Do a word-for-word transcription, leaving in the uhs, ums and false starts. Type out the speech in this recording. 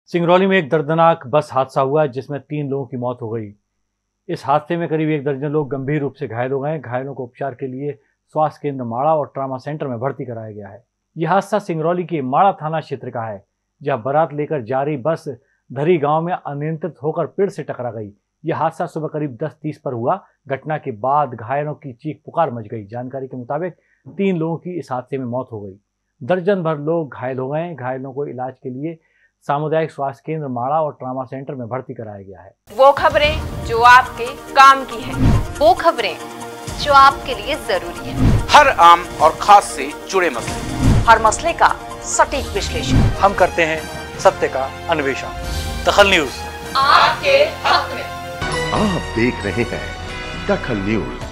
सिंगरौली में एक दर्दनाक बस हादसा हुआ जिसमें तीन लोगों की मौत हो गई। इस हादसे में करीब एक दर्जन लोग गंभीर रूप से घायल हो गए। घायलों को उपचार के लिए स्वास्थ्य केंद्र माड़ा और ट्रामा सेंटर में भर्ती कराया गया है। यह हादसा सिंगरौली के माड़ा थाना क्षेत्र का है, जहां बारात लेकर जा रही बस धरी गांव में अनियंत्रित होकर पेड़ से टकरा गई। यह हादसा सुबह करीब दस तीस पर हुआ। घटना के बाद घायलों की चीख पुकार मच गई। जानकारी के मुताबिक तीन लोगों की इस हादसे में मौत हो गई। दर्जन भर लोग घायल हो गए। घायलों को इलाज के लिए सामुदायिक स्वास्थ्य केंद्र माड़ा और ट्रामा सेंटर में भर्ती कराया गया है। वो खबरें जो आपके काम की है, वो खबरें जो आपके लिए जरूरी है, हर आम और खास से जुड़े मसले, हर मसले का सटीक विश्लेषण हम करते हैं सत्य का अन्वेषण। दखल न्यूज आपके हक में। आप देख रहे हैं दखल न्यूज।